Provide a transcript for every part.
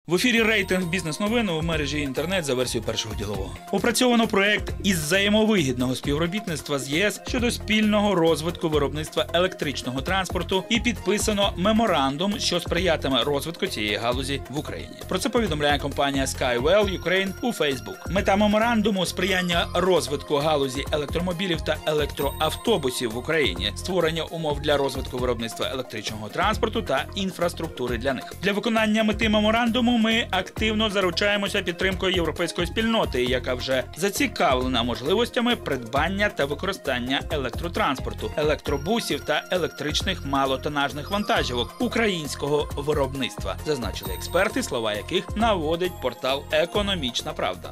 В ефірі рейтинг бізнес-новин у мережі інтернет за версією Першого ділового. Опрацьовано проект із взаємовигідного співробітництва з ЄС щодо спільного розвитку виробництва електричного транспорту і підписано меморандум, що сприятиме розвитку цієї галузі в Україні. Про це повідомляє компанія Skywell Ukraine у Facebook. Мета меморандуму – сприяння розвитку галузі електромобілів та електроавтобусів в Україні, створення умов для розвитку виробництва електричного транспорту та інфраструктури для них. Для виконання мети меморандуму ми активно заручаємося підтримкою європейської спільноти, яка вже зацікавлена можливостями придбання та використання електротранспорту, електробусів та електричних малотонажних вантажівок українського виробництва, зазначили експерти, слова яких наводить портал «Економічна правда».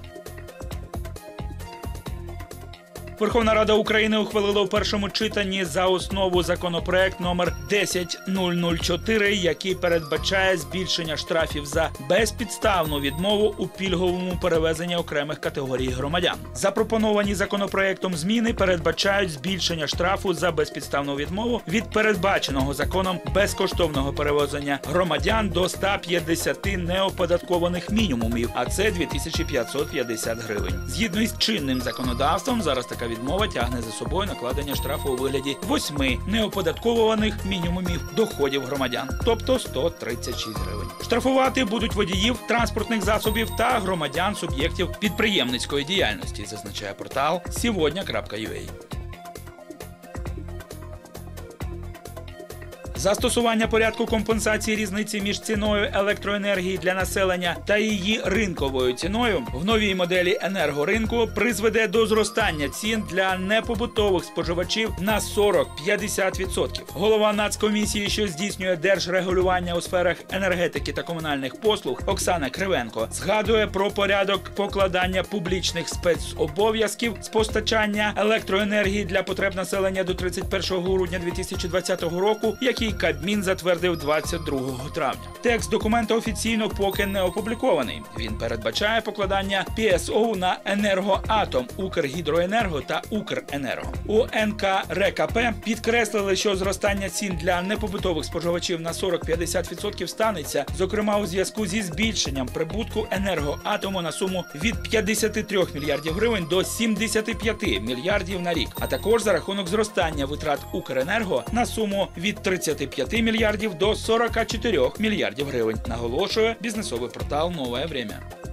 Верховна Рада України ухвалила у першому читанні за основу законопроект номер 10004, який передбачає збільшення штрафів за безпідставну відмову у пільговому перевезенні окремих категорій громадян. Запропоновані законопроектом зміни передбачають збільшення штрафу за безпідставну відмову від передбаченого законом безкоштовного перевезення громадян до 150 неоподаткованих мінімумів, а це 2550 гривень. Згідно із чинним законодавством, зараз така відмова тягне за собою накладення штрафу у вигляді 8 неоподатковуваних мінімумів доходів громадян, тобто 136 гривень. Штрафувати будуть водіїв транспортних засобів та громадян суб'єктів підприємницької діяльності, зазначає портал сьогодні.ua. Застосування порядку компенсації різниці між ціною електроенергії для населення та її ринковою ціною в новій моделі енергоринку призведе до зростання цін для непобутових споживачів на 40-50%. Голова Нацкомісії, що здійснює держрегулювання у сферах енергетики та комунальних послуг, Оксана Кривенко, згадує про порядок покладання публічних спецобов'язків з постачання електроенергії для потреб населення до 31 грудня 2020 року, який Кабмін затвердив 22 травня. Текст документа офіційно поки не опублікований. Він передбачає покладання ПСО на Енергоатом, Укргідроенерго та Укренерго. У НКРЕКП підкреслили, що зростання цін для непобутових споживачів на 40-50% станеться, зокрема у зв'язку зі збільшенням прибутку Енергоатому на суму від 53 мільярдів гривень до 75 мільярдів на рік, а також за рахунок зростання витрат Укренерго на суму від 35 мільярдів до 44 мільярдів гривень, наголошує бізнесовий портал «Нове время».